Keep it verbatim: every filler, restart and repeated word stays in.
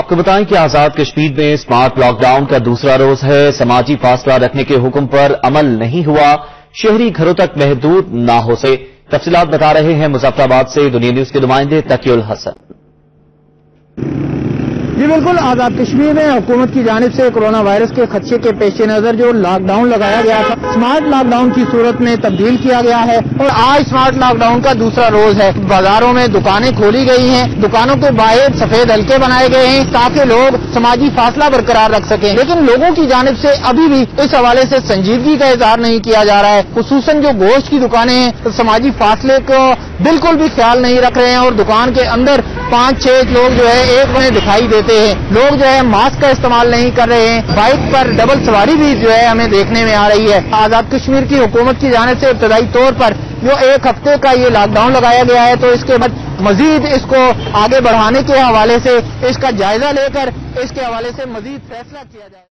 आपको बताएं कि आजाद कश्मीर में स्मार्ट लॉक डाउन का दूसरा रोज है। समाजी फासला रखने के हुक्म पर अमल नहीं हुआ, शहरी घरों तक महदूद ना हो से। तफसीलात बता रहे हैं मुजफ्फराबाद से दुनिया न्यूज के नुमाइंदे तकीउल हसन। जी बिल्कुल, आजाद कश्मीर में हुकूमत की जानिब से कोरोना वायरस के खदशे के पेश नजर जो लॉकडाउन लगाया गया था, स्मार्ट लॉकडाउन की सूरत में तब्दील किया गया है और आज स्मार्ट लॉकडाउन का दूसरा रोज है। बाजारों में दुकानें खोली गई हैं, दुकानों के बाहर सफेद हल्के बनाए गए हैं ताकि लोग समाजी फासला बरकरार रख सकें। लेकिन लोगों की जानिब से अभी भी इस हवाले से संजीदगी का इजहार नहीं किया जा रहा है। खुसूसन जो गोश्त की दुकानें हैं तो समाजी फासले को बिल्कुल भी ख्याल नहीं रख रहे हैं और दुकान के अंदर पांच छह लोग जो है एक बने दिखाई देते हैं। लोग जो है मास्क का इस्तेमाल नहीं कर रहे हैं। बाइक पर डबल सवारी भी जो है हमें देखने में आ रही है। आजाद कश्मीर की हुकूमत की जानिब से इब्तदाई तौर पर जो एक हफ्ते का ये लॉकडाउन लगाया गया है, तो इसके बाद मजीद इसको आगे बढ़ाने के हवाले से इसका जायजा लेकर इसके हवाले से मजीद फैसला किया जाए।